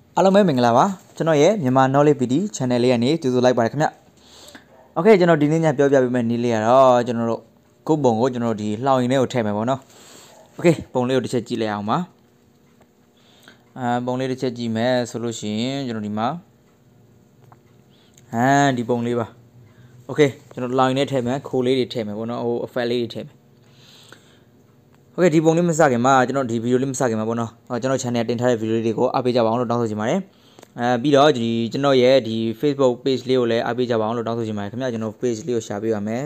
Alo mấy mình là ba, cho nó vậy, nhưng mà nó lấy video channel này từ từ like bài khám nhá. Ok, cho nó đi đến nhà biểu mình đi liền đó, cho nó cố bồng cho nó đi lao in này ở thêm mà nó. Ok, bồng lấy đi chơi gì lại mà? Bồng lấy đi chơi gì mà solution cho nó đi mà. Đi bồng lấy ba. Ok, cho nó lao in này thêm mà, khô lấy đi thêm mà nó, file lấy đi thêm. Ok, đi bồng lấy mình sao cái mà, cho nó đi video lấy mình sao cái mà nó, cho nó channel trên thay video đi có, bây giờ bảo nó đăng số gì mà đấy. Bây giờ thì cho nó vậy thì Facebook page liêu lại bây giờ bảo nó đăng số gì mà không nhá cho nó page liêu share bây giờ mẹ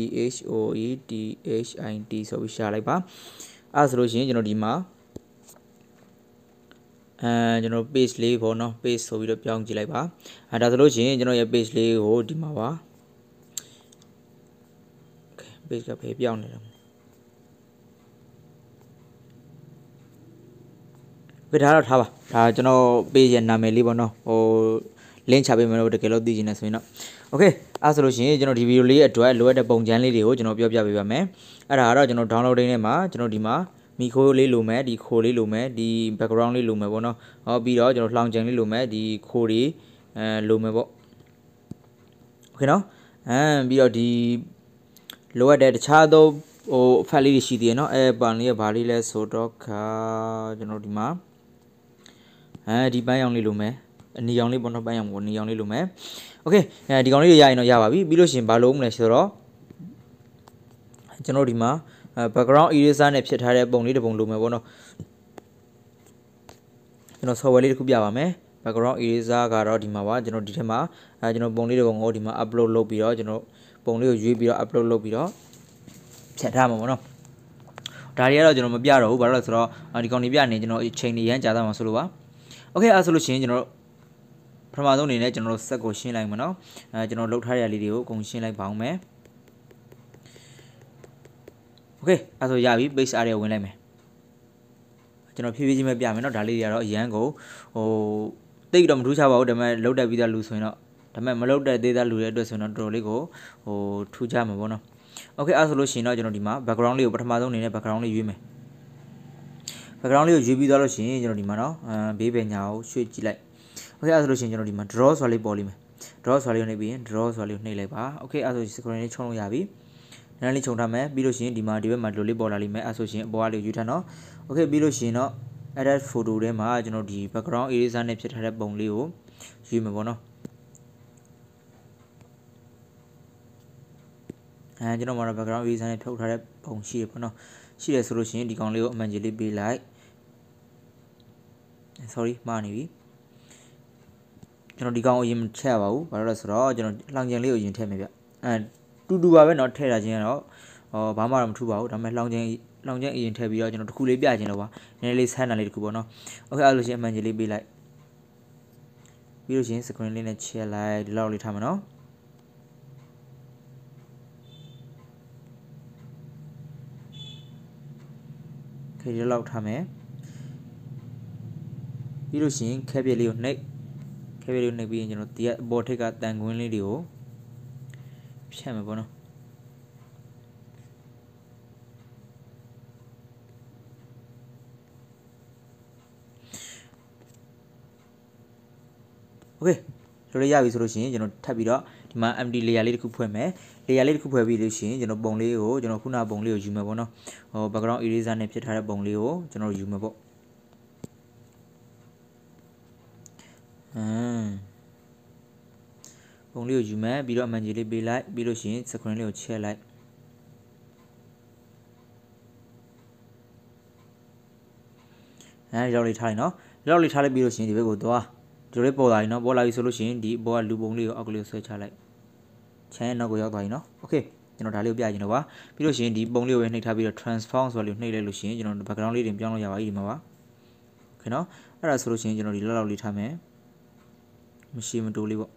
PHOETHINT so share lại ba rồi cho nó đi mà cho nó page liêu của nó page so videoပြောင်းကြည့်လိုက်ပါဒါဆိုလို့ရှိရင်ကျွန်တော်ရဲ့ page လေးကိုဒီမှာပါ okay page ကဖေးပြောင်းနေတယ်ပြထားတော့ထားပါဒါကျွန်တော် page ရဲ့နာမည်လေးပေါ့နော်link ချပေးမယ်လို့တကယ်လို့သိချင်နေဆိုရင်တော့ okay အဲ့ဆိုလို့ရှိရင်ကျွန်တော်ဒီဗီဒီယိုလေးအတွက်လိုအပ်တဲ့ပုံစံလေးတွေကိုကျွန်တော်ပြောပြပေးပါမယ်အဲ့ဒါကတော့ကျွန်တော် downloading ထဲမှာကျွန်တော်ဒီမှာမီခိုးလေးလိုမယ်ဒီခိုးလေးလိုမယ်ဒီ background လေးလိုမယ်ပေါ့နော်ပြီးတော့ကျွန်တော်လှောင်ချင်လေးလိုမယ်ဒီခိုးတွေလိုမယ်ပေါ့ okay နော်ပြီးတော့ဒီလိုအပ်တဲ့တခြားသောfile လေးတွေရှိသေးတယ်နော်ပန်လေးကဘာလေးလဲဆိုတော့ကျွန်တော်ဒီမှာဒီပန်းရောင်လေးလိုမယ်နီရောင်လေးပေါ့နော်ပန်းရောင်ကိုနီရောင်လေးလိုမယ်โอเคဒီကောင်လေးတွေရရင်တော့ရပါပြီပြီးလို့ရှိရင်ဘာလို့မလဲဆိုတော့ကျွန်တော်ဒီမှာ background eraser နဲ့ဖြစ်ထားတဲ့ပုံလေးတစ်ပုံလိုမယ်ပေါ့နော်ကျွန်တော် software လေးတစ်ခုပြပါမယ် background eraser ကတော့ဒီမှာပါကျွန်တော်ဒီထဲမှာကျွန်တော်ပုံလေးတစ်ပုံကိုဒီမှာ upload လုပ်ပြီးတော့ကျွန်တော်ပုံလေးကိုရွေးပြီးတော့ upload လုပ်ပြီးတော့ဖြတ်ထားမှာပေါ့နော်ဒါတွေကတော့ကျွန်တော်မပြတော့ဘူးဘာလို့လဲဆိုတော့ဒီကောင်တွေပြနေကျွန်တော်အချိန်တွေရမ်းကြာသွားမှာဆိုလို့ပါโอเคအဲ့ဆိုလို့ရှိရင်ကျွန်တော်ပထမဆုံးအနေနဲ့ကျွန်တော်တို့ဆက်ကိုရှင်းလိုက်မှာနော်ကျွန်တော်လှုပ်ထားရလေးတွေကိုအကုန်ရှင်းလိုက်ပါအောင်မယ်โอเคအဲ့ဆိုရပြီ page area ဝင်လိုက်မယ်ကျွန်တော်ဖြည်းဖြည်းချင်းပဲပြမယ်နော်ဒါလေးတွေကတော့အရန်ကိုတိတ်တော့မထူးခြားပါဘူးဒါပေမဲ့လှုပ်တက်ပြီးသားလူဆိုရင်တော့ဒါပေမဲ့မလှုပ်တက်သေးတဲ့လူတွေအတွက်ဆိုရင်တော့တော်တော်လေးကိုထူးခြားမှာပေါ့နော်โอเคအဲ့ဆိုလို့ရှိရင်တော့ကျွန်တော်ဒီမှာ background လေးကိုပထမဆုံးအနေနဲ့ background လေးရွေးမယ် background လေးကိုရွေးပြီးသွားလို့ရှိရင်ကျွန်တော်ဒီမှာနော်ဘေးပညာကိုရွှေ့ကြည့်လိုက်โอเคအဲ့ဆိုလို့ရှိရင်ကျွန်တော်ဒီမှာ draw ဆိုတာလေးပေါ်လိမ့်မယ် draw ဆိုတာလေးကိုနှိပ်ပြီးရင် draw ဆိုတာလေးကိုနှိပ်လိုက်ပါโอเคအဲ့ဆို screen လေးချုံလို့ရပြီနားလေးချုံထားမယ်ပြီးလို့ရှိရင်ဒီမှာဒီဘက်မှာဒီလိုလေးပေါ်လာလိမ့်မယ်အဲ့ဆိုရှင်အပေါ်ကလေးကိုယူထားနော်โอเคပြီးလို့ရှိရင်တော့ edit photo ထဲမှာကျွန်တော်ဒီ background eraser နဲ့ဖြစ်ထားတဲ့ပုံလေးကိုယူမယ်ပေါ့နော်ကျွန်တော်မှာ background eraser နဲ့ထုတ်ထားတဲ့ပုံရှိတယ်ပေါ့နော်ရှိတယ်ဆိုလို့ရှိရင်ဒီကောင်လေးကိုအမှန်ကြီးလေးပေးလိုက် sorry မှားနေပြီကျွန်တော်ဒီကောင်ကိုအရင်ထည့်ရပါဘူးဘာလို့လဲဆိုတော့ကျွန်တော်လောင်ကျင်လေးကိုအရင်ထည့်မယ်ဗျတူတူပါပဲเนาะထည့်တာချင်းကတော့ဘာမှတော့မထူပါဘူးဒါပေမဲ့လောင်ကျင်အရင်ထည့်ပြီးတော့ကျွန်တော်တစ်ခုလေးပြခြင်းတော့ပါနည်းနည်းလေးဆန်းတာလေးတစ်ခုပေါ့เนาะโอเคအဲ့လိုချင်းအမှန်ကြီးလေးပေးလိုက်ပြီးလို့ချင်း screen လေးနဲ့ချက်လိုက်ဒီလောက်လေးထားမယ်เนาะโอเคဒီလောက်ထားမယ်ပြီးလို့ချင်းခဲပြက်လေးကိုနှိပ်ခဲပြက်လေးကိုနှိပ်ပြီးရင်ကျွန်တော်ဒီအပေါ်ထိပ်ကတန်ခွင်းလေးတွေကိုဖြတ်မယ်ပေါ့နော်โอเคလိုလေးရပြီဆိုလို့ရှိရင်ကျွန်တော်ထပ်ပြီးတော့ဒီမှာ empty layer လေးတစ်ခုဖွဲ့မယ် layer လေးတစ်ခုဖွဲ့ပြီးလို့ရှိရင်ကျွန်တော်ပုံလေးကိုကျွန်တော်ခုနပုံလေးကိုယူမယ်ပေါ့နော်background eraser နဲ့ဖြစ်ထားတဲ့ပုံလေးကိုကျွန်တော်ယူမယ်ပေါ့ပုံလေးကိုယူမယ်ပြီးတော့အမှန်ကြီးလေးပေးလိုက်ပြီးလို့ရှိရင် screen လေးကိုချက်လိုက်ဒီလောက်လေးထားလိုက်နော်ဒီလောက်လေးထားလိုက်ပြီးလို့ရှိရင်ဒီဘက်ကိုသွားဒီလိုလေးပေါ်လာပြီနော်ပေါ်လာပြီဆိုလို့ရှိရင်ဒီဘောကလူပုံလေးကိုအောက်ကလေးကိုဆွဲချလိုက်ချမ်းရဲ့နောက်ကိုရောက်သွားပြီနော်โอเคကျွန်တော်ဒါလေးကိုပြချင်တော့ပါပြီးလို့ရှိရင်ဒီပုံလေးကိုပဲနှိပ်ထားပြီးတော့ transform ဆိုတာလေးကိုနှိပ်လိုက်လို့ရှိရင်ကျွန်တော် background လေးတွေပြောင်းလို့ရပါပြီဒီမှာပါโอเคနော်အဲ့ဒါဆိုလို့ရှိရင်ကျွန်တော်ဒီလောက်လေးထားမယ်မရှိမတိုးလေးပေါ့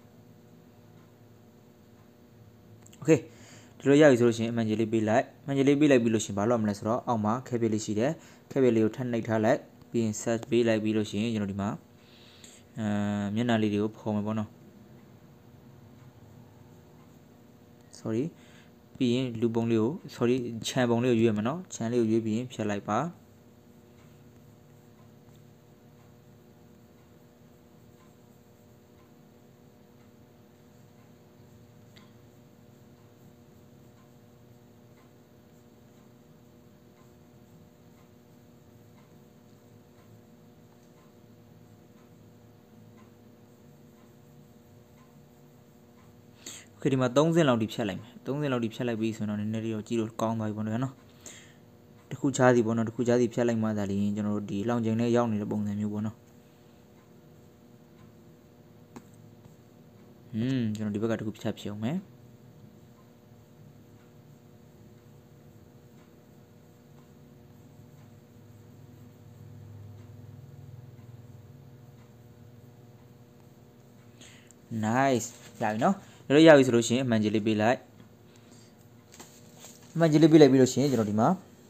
โอเคဒီလိုရပြီဆိုလို့ရှိရင်အမှန်ကြီးလေးပေးလိုက်အမှန်ကြီးလေးပေးလိုက်ပြီးလို့ရှိရင်ဘာလုပ်မလဲဆိုတော့အောက်မှာခဲပြလေးရှိတယ်ခဲပြလေးကိုထပ်နှိပ်ထားလိုက်ပြီးရင် search ပေးလိုက်ပြီးလို့ရှိရင်ကျွန်တော်ဒီမှာမျက်နှာလေးတွေကိုဖော်မယ်ပေါ့နော် sorry ပြီးရင်လူပုံလေးကို sorry ခြံပုံလေးကိုရွေးရမယ်နော်ခြံလေးကိုရွေးပြီးရင်ဖြတ်လိုက်ပါခေဒီမှာ30လောက်ဒီဖြတ်လိုက်မယ်30လောက်ဒီဖြတ်လိုက်ပြီးဆိုတော့နည်းနည်းလေးတော့ကြည့်လို့ကောင်းသွားပြီပေါ့နော်တခုချားစီပေါ့နော်တခုချားစီဖြတ်လိုက်မှသာလျှင်ကျွန်တော်တို့ဒီလောင်ချိန်နဲ့ရောက်နေတဲ့ပုံစံမျိုးပေါ့နော်ကျွန်တော်ဒီဘက်ကတခုဖြတ်ဖြုံမယ်nice ရပြီနော်တို့ရပြီဆိုလို့ရှိရင်အမှန်ကြီးလေးပေးလိုက်အမှန်ကြီးလေးပေးလိုက်ပြီးလို့ရှိရင်ကျွန်တော်ဒီမှာ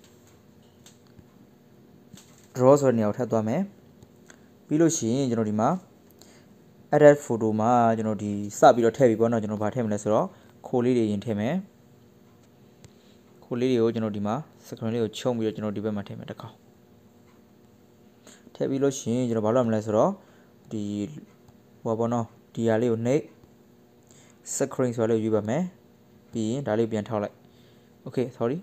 draw ဆိုတဲ့နေရာကိုထပ်သွားမယ်ပြီးလို့ရှိရင်ကျွန်တော်ဒီမှာ edit photo မှာကျွန်တော်ဒီစပြီးတော့ထည့်ပြီပေါ့နော်ကျွန်တော်ဗာထည့်မလဲဆိုတော့ခိုးလေးတွေရင်ထည့်မယ်ခိုးလေးတွေကိုကျွန်တော်ဒီမှာ screen လေးကိုချုံပြီးတော့ကျွန်တော်ဒီဘက်မှာထည့်မယ်တစ်ခါထည့်ပြီးလို့ရှိရင်ကျွန်တော်ဘာလုပ်ရမလဲဆိုတော့ဒီဟိုပေါ့နော်ဒီဟာလေးကိုနှိပ် screen ဆိုလို့ယူပါမယ်ပြီးရင်ဒါလေးပြန်ထောက်လိုက် okay sorry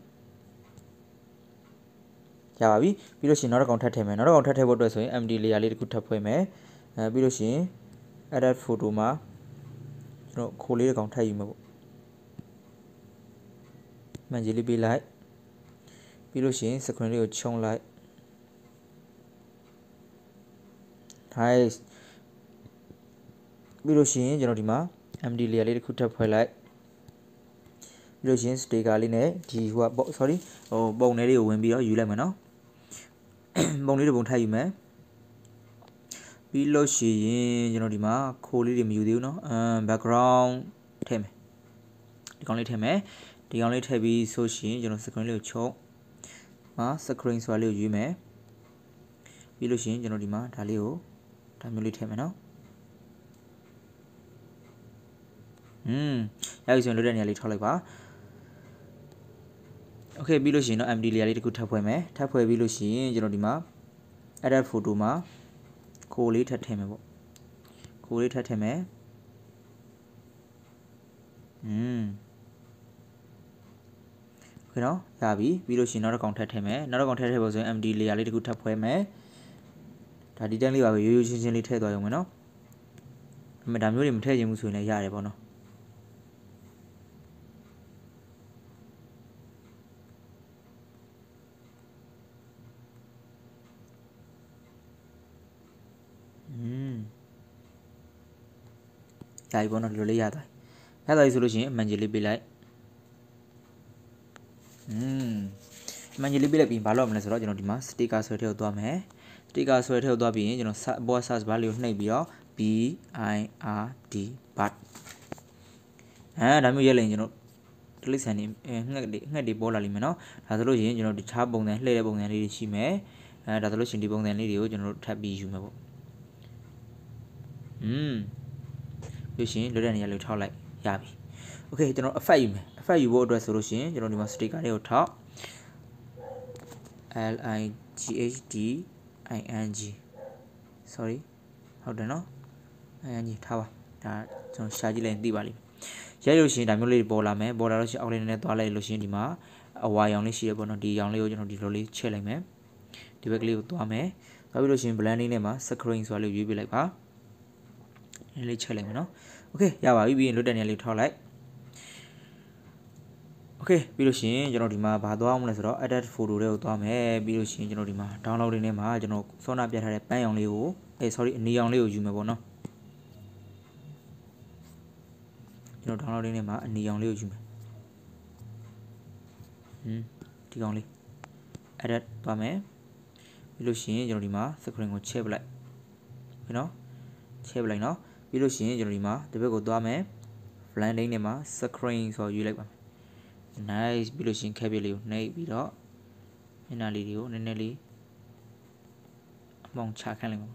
ရပါပြီပြီးလို့ရှိရင်နောက်တစ်ကောင်ထပ်ထည့်မယ်နောက်တစ်ကောင်ထပ်ထည့်ဖို့အတွက်ဆိုရင် empty layer လေးတစ်ခုထပ်ဖွဲ့မယ်ပြီးလို့ရှိရင် edit photo မှာကျွန်တော်ခိုးလေးတစ်ကောင်ထပ်ယူမှာပေါ့မှန်ကြီးလေးပေးလိုက်ပြီးလို့ရှိရင် screen လေးကိုချုံလိုက် nice ပြီးလို့ရှိရင်ကျွန်တော်ဒီမှာ empty layer လေးတစ်ခုထပ်ဖွဲ့လိုက်ပြီးလို့ရှိရင် sticker လေးနဲ့ဒီဟိုက sorry ဟိုပုံလေးတွေကိုဝင်ပြီးတော့ယူလိုက်မယ်နော်ပုံလေးတွေပုံထပ်ယူမယ်ပြီးလို့ရှိရင်ကျွန်တော်ဒီမှာခိုးလေးတွေမယူသေးဘူးเนาะbackground ထည့်မယ်ဒီကောင်လေးထည့်မယ်ဒီကောင်လေးထည့်ပြီးဆိုရှင်ကျွန်တော် screen လေးကိုချုပ်မှာ screen ဆိုတာလေးကိုယူမယ်ပြီးလို့ရှိရင်ကျွန်တော်ဒီမှာဒါလေးကိုဒါမျိုးလေးထည့်မယ်เนาะရပြီဆိုရင်လွတ်တဲ့နေရာလေးထောက်လိုက်ပါโอเคပြီးလို့ရှိရင်တော့ empty layer လေးတစ်ခုထပ်ဖွဲ့မယ်ထပ်ဖွဲ့ပြီးလို့ရှိရင်ကျွန်တော်ဒီမှာ edit photo မှာခိုးလေးထပ်ထည့်မယ်ပေါ့ခိုးလေးထပ်ထည့်မယ်โอเคနော်ရပြီပြီးလို့ရှိရင်နောက်တစ်ကောင်ထပ်ထည့်မယ်နောက်တစ်ကောင်ထပ်ထည့်ဖို့ဆိုရင် empty layer လေးတစ်ခုထပ်ဖွဲ့မယ်ဒါဒီတိုင်းလေးပါပဲရိုးရိုးရှင်းရှင်းလေးထည့်သွားရုံပဲနော်ဒါပေမဲ့ဒါမျိုးတွေမထည့်ချင်ဘူးဆိုရင်လည်းရတယ်ပေါ့နော်ရပြီပေါ့နော်ဒီလိုလေးရသွားပြီဆိုလို့ရှိရင်အမှန်ကြီးလေးပေးလိုက်အမှန်ကြီးလေးပေးလိုက်ပြီးဘာလုပ်ရမလဲဆိုတော့ကျွန်တော်ဒီမှာ sticker ဆွဲထည့်သွားမယ် sticker ဆွဲထည့်သွားပြီးရင်ကျွန်တော်ဘော search bar လေးကိုနှိပ်ပြီးတော့ BIRD BARD ဒါမျိုးရက်လိုက်ရင်ကျွန်တော်တိလိษံနေငှက်တွေပေါ်လာလိမ့်မယ်နော်ဒါဆိုလို့ရှိရင်ကျွန်တော်တခြားပုံစံလှည့်တဲ့ပုံစံလေးတွေရှိမယ်ဒါဆိုလို့ရှိရင်ဒီပုံစံလေးတွေကိုကျွန်တော်တို့ထပ်ပြီးယူမယ်ပေါ့လို့ရှိရင်လွတ်တဲ့နေရာလေးထောက်လိုက်ရပြီโอเคကျွန်တော် effect ယူမယ် effect ယူဖို့အတွက်ဆိုလို့ရှိရင်ကျွန်တော်ဒီမှာ sticker လေးကိုထောက် LIGHDING sorry ဟုတ်တယ်နော် ING ထားပါဒါကျွန်တော်ရှာကြည့်လိုက်ရင်သိပါလိမ့်မယ်ရိုက်လို့ရှိရင်ဒါမျိုးလေးပေါ်လာမယ်ပေါ်လာလို့ရှိရင်အောက်လေးနည်းနည်းသွားလိုက်လို့ရှိရင်ဒီမှာအဝါရောင်လေးရှိရပေါ့နော်ဒီရောင်လေးကိုကျွန်တော်ဒီလိုလေးချက်လိုက်မယ်ဒီဘက်ကလေးကိုသွားမယ်သွားပြီးလို့ရှိရင် blending နဲ့မှာ screen ဆိုတာလေးရွေးပြလိုက်ပါလေးချက်လိုက်မယ်နော်โอเคရပါပြီပြီးရင်လွတ်တဲ့နေရာလေးထောက်လိုက်โอเคပြီးလို့ရှိရင်ကျွန်တော်ဒီမှာဘာသွားအောင်လဲဆိုတော့ edit photo တွေကိုသွားမယ်ပြီးလို့ရှိရင်ကျွန်တော်ဒီမှာ download လေးနဲ့မှာကျွန်တော်စောနာပြထားတဲ့ပန်းရောင်လေးကိုsorry အနီရောင်လေးကိုယူမယ်ပေါ့နော်ကျွန်တော် download လေးနဲ့မှာအနီရောင်လေးကိုယူမယ်ဒီကောင်လေး edit သွားမယ်ပြီးလို့ရှိရင်ကျွန်တော်ဒီမှာ screen ကိုချက်ပလိုက်ပြီနော်ချက်ပလိုက်နော်ပြီးလို့ရှိရင်ကျွန်တော်ဒီမှာဒီဘက်ကိုသွားမယ် blending နဲ့မှာ screen ဆိုယူလိုက်ပါမယ် nice ပြီးလို့ရှိရင် cap လေးကိုနှိပ်ပြီးတော့မျက်နှာလေးတွေကိုနည်းနည်းလေးအမောင်ချခိုင်းလိုက်ပါ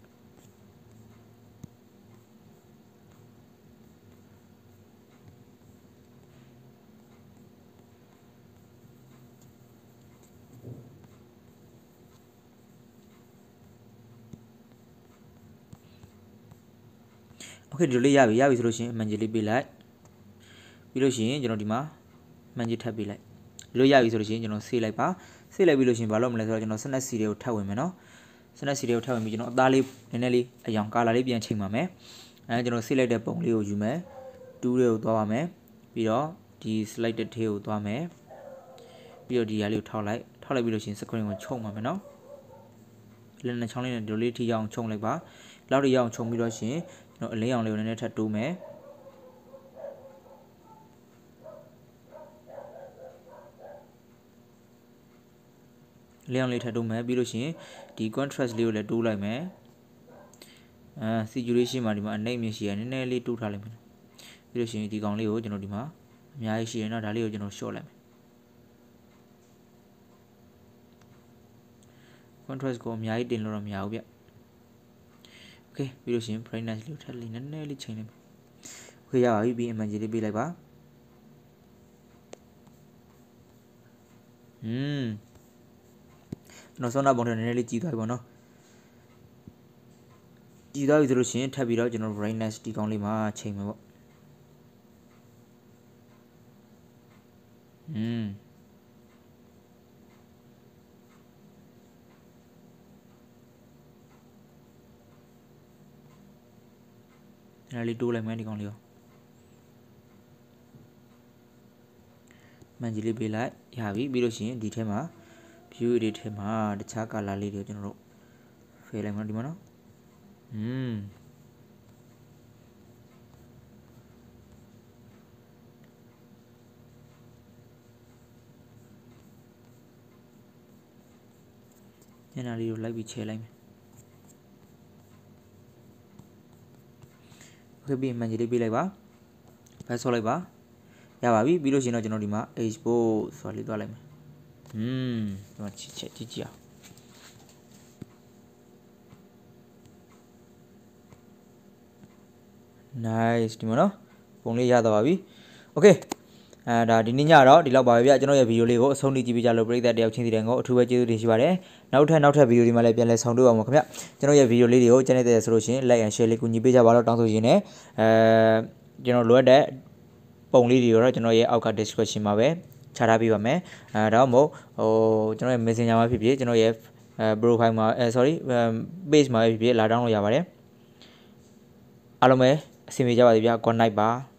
โอเคဒီလိုလေးရပြီဆိုလို့ရှိရင်အမှန်ကြီးလေးပေးလိုက်ပြီးလို့ရှိရင်ကျွန်တော်ဒီမှာမှန်ကြီးထပ်ပေးလိုက်ဒီလိုရပြီဆိုလို့ရှိရင်ကျွန်တော်ဆေးလိုက်ပါဆေးလိုက်ပြီးလို့ရှိရင်ဘာလုပ်မလဲဆိုတော့ကျွန်တော် snap seed တွေကိုထပ်ဝင်မယ်နော် snap seed တွေကိုထပ်ဝင်ပြီးကျွန်တော်အသားလေးနည်းနည်းလေးအရောင်ကာလာလေးပြန်ချိန်ပါမယ်ကျွန်တော်ဆေးလိုက်တဲ့ပုံလေးကိုယူမယ်တူးတွေကိုသွားပါမယ်ပြီးတော့ဒီ selected ထဲကိုသွားမယ်ပြီးတော့ဒီဟာလေးကိုထောက်လိုက်ပြီးလို့ရှိရင် screen ကိုချုပ်မှာမယ်နော်လက်နဲ့ချောင်းလေးနဲ့ဒီလိုလေးထိရအောင်ခြုံလိုက်ပါလောက်ထိရအောင်ခြုံပြီးတော့ရှင်ကျွန်တော်အလင်းအောင်လေးကိုနည်းနည်းထပ်တိုးမယ်လျောင်းလေးထပ်တိုးမယ်ပြီးလို့ရှိရင်ဒီ contrast လေးကိုလည်းတိုးလိုက်မယ်saturation မှာဒီမှာအနှိမ့်မြင့်ရှိရနည်းနည်းလေးတိုးထားလိုက်မယ်ပြီးလို့ရှိရင်ဒီကောင်လေးကိုကျွန်တော်ဒီမှာအများကြီးရှိရနော်ဒါလေးကိုကျွန်တော် short လိုက်မယ် contrast ကိုအများကြီးတင်လို့တော့မရဘူးဗျ okay ပြီးလို့ရှိရင် brightness လေးကိုထပ်လေးနည်းနည်းလေးချိန်လိုက်မယ် okay ရပါပြီပြီး image လေးပေးလိုက်ပါကျွန်တော်စောနာပုံထဲနည်းနည်းလေးကြည့်သွားပြီပေါ့နော်ကြည့်သွားပြီဆိုလို့ရှိရင်ထပ်ပြီးတော့ကျွန်တော် brightness ဒီကောင်လေးမှာချိန်မယ်ပေါ့အဲ့လေးတိုးလိုက်မယ်ဒီကောင်လေးရောမှန်ကြီးလေးပေးလိုက်ရပြီပြီးလို့ရှိရင်ဒီထဲမှာ view edit ထဲမှာတခြား color လေးတွေကျွန်တော်တို့ဖယ်လိုက်မှာဒီမှာနော်ညနာလေးကိုလိုက်ပြီးချဲလိုက်မယ်โอเคပြီးမှန်ကြီးလေးပေးလိုက်ပါဖက်ဆော့လိုက်ပါရပါပြီပြီးလို့ရှိရင်တော့ကျွန်တော်ဒီမှာ export ဆိုတာလေးသွားလိုက်မယ်ဒီမှာကြည့်အောင် nice ဒီမှာနော်ပုံလေးရတော့ပါပြီ okay ဒါဒီနေ့ညတော့ဒီလောက်ပါပဲဗျကျွန်တော်ရဲ့ဗီဒီယိုလေးကိုအဆုံးထိကြည့်ပေးကြလို့ပရိသတ်တယောက်ချင်းစီတိုင်းကိုအထူးပဲကျေးဇူးတင်ရှိပါတယ်နောက်ထပ်ဗီဒီယိုဒီမှာလည်းပြန်လည်ဆောင်တွေ့အောင်ပါခင်ဗျကျွန်တော်ရဲ့ဗီဒီယိုလေးတွေကိုကျန်တဲ့ဆိုလို့ရှိရင် like and share လေးကူညီပေးကြပါတော့တောင်းဆိုရင်းနဲ့ကျွန်တော်လိုအပ်တဲ့ပုံလေးတွေတော့ကျွန်တော်ရဲ့အောက်က description မှာပဲချထားပေးပါမယ်ဒါမှမဟုတ်ကျွန်တော်ရဲ့ messenger မှာဖြစ်ဖြစ်ကျွန်တော်ရဲ့profile မှာpage မှာဖြစ်ဖြစ်လာ download ရပါတယ်အားလုံးပဲအဆင်ပြေကြပါစေဗျ good night ပါ